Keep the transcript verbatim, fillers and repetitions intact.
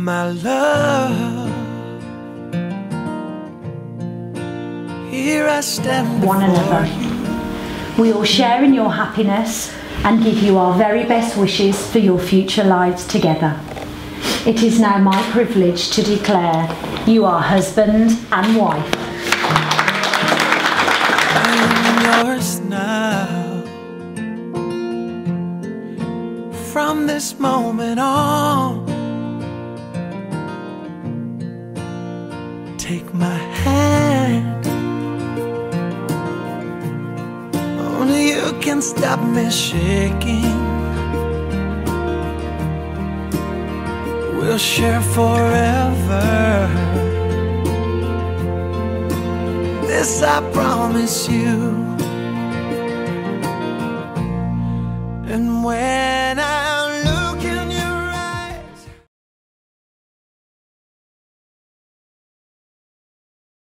my love. Here I stand one another. We all share in your happiness and give you our very best wishes for your future lives together. It is now my privilege to declare you are husband and wife. I'm yours now. From this moment on, take my hand. Only you can stop me shaking. We'll share forever. This I promise you. And when I